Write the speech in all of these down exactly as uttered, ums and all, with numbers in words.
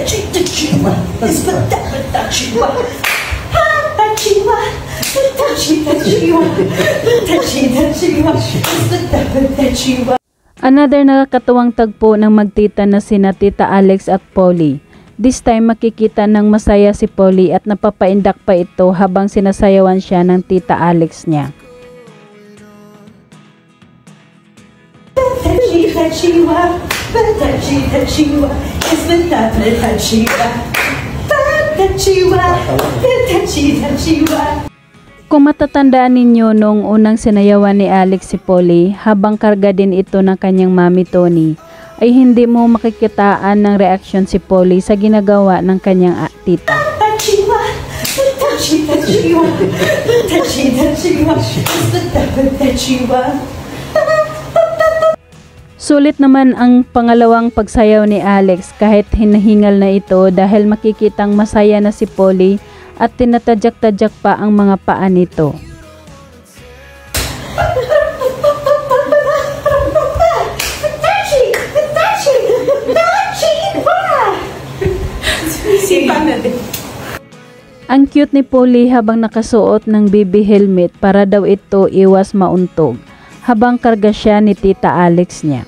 Tachiwa, Tachiwa, Tachiwa, Tachiwa, Tachiwa, Tachiwa. Another nakakatuwang tagpo ng magtita na sina Tita Alex at Polly. This time makikita ng masaya si Polly at napapaindak pa ito habang sinasayawan siya ng Tita Alex niya. Kung matatandaan ninyo noong unang sinayawan ni Alex si Polly habang karga din ito ng kanyang mami Tony, ay hindi mo makikitaan ng reaksyon si Polly sa ginagawa ng kanyang tita. Sulit naman ang pangalawang pagsayaw ni Alex kahit hinahingal na ito dahil makikitang masaya na si Polly at tinatadyak-tadyak pa ang mga paa nito. Ang cute ni Polly habang nakasuot ng baby helmet para daw ito iwas mauntog habang karga siya ni Tita Alex niya.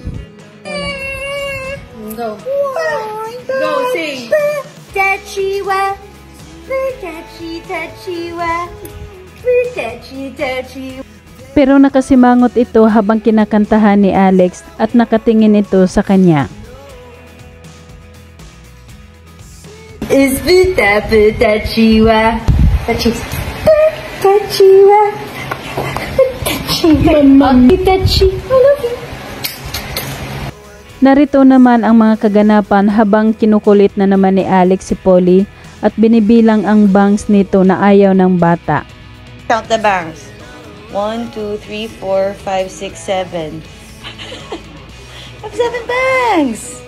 Go. Go, sing. Tachiwa. Tachi, tachiwa. Tachi, tachiwa. Pero nakasimangot ito habang kinakantahan ni Alex at nakatingin ito sa kanya. Is buta buta chiwa. Tachi. Tachiwa. Tachiwa. Mami tachi. I love you. Narito naman ang mga kaganapan habang kinukulit na naman ni Alex si Polly at binibilang ang bangs nito na ayaw ng bata. Count the bangs. One, two, three, four, five, six, seven. I have seven bangs!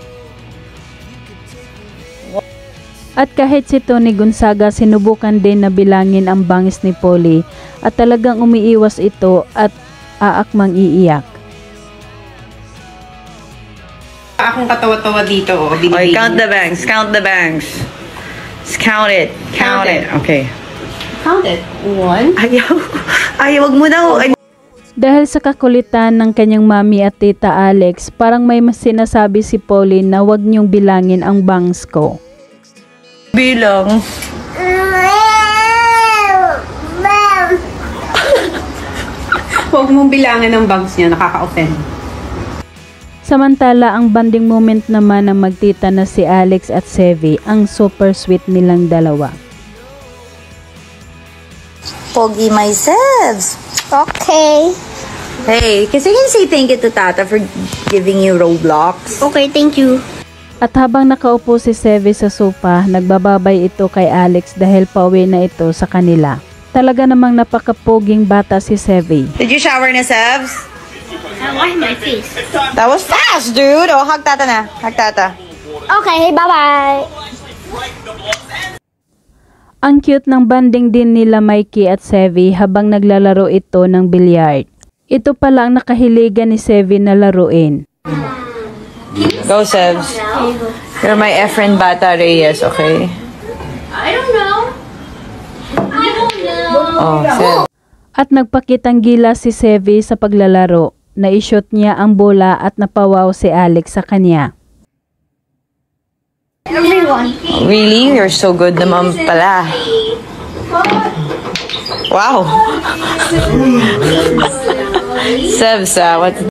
At kahit si Tony Gonzaga sinubukan din na bilangin ang bangs ni Polly at talagang umiiwas ito at aakmang iiyak. Akong katawa-tawa dito. Oh, Okay, count the bangs. Count the bangs. Just count it. Count, count it. it. Okay. Count it. One. Ayaw. Ayaw, wag mo daw. Dahil sa kakulitan ng kanyang mami at Tita Alex, parang may mas sinasabi si Polly na wag niyong bilangin ang bangs ko. Bilang. Huwag mong bilangin ang bangs niya. Nakaka-offend. Samantala, ang bonding moment naman ng magtita na si Alex at Sevi, ang super sweet nilang dalawa. Pogi myself. Okay. Hey, kasi can say thank you to Tata for giving you Roblox. Okay, thank you. At habang nakaupo si Sevi sa sofa, nagbababay ito kay Alex dahil pauwi na ito sa kanila. Talaga namang napakapoging bata si Sevi. Did you shower na, Sevs? I wash my face. That was fast, dude. Oh, hug Tata na. Hug Tata. Okay, bye-bye. Ang cute ng banding din nila Mikey at Sevi habang naglalaro ito ng bilyard. Ito pala ang nakahiligan ni Sevi na laruin. Go, Sevs. You're my Efren Bata Reyes, okay? I don't know. I don't know. Oh, Sev. At nagpakitang gila si Sevi sa paglalaro. Na-shot niya ang bola at napawaw si Alex sa kanya. Everyone. Really? You're so good naman pala. Wow. Sevs, uh, what